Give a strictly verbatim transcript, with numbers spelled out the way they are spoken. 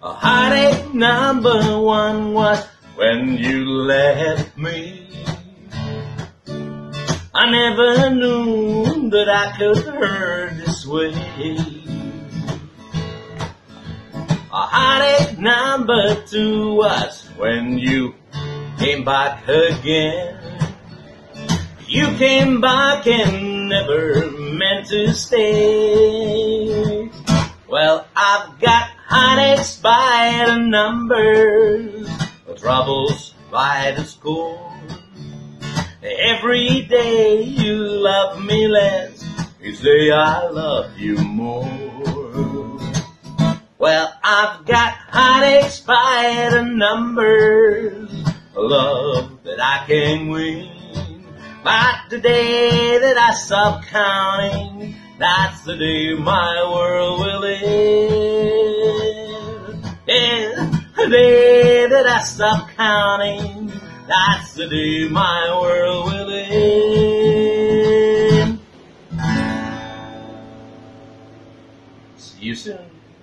A heartache number one was when you left me. I never knew that I could hurt this way. A heartache number two was when you came back again. You came back and never meant to stay. Well, I've got heartaches by the numbers, troubles by the score. Every day you love me less, each day I love you more. Well, I've got heartaches by the numbers, a love that I can win. But the day that I stop counting, that's the day my world will end. Yeah, the day that I stop counting, that's the day my world will end. See you soon.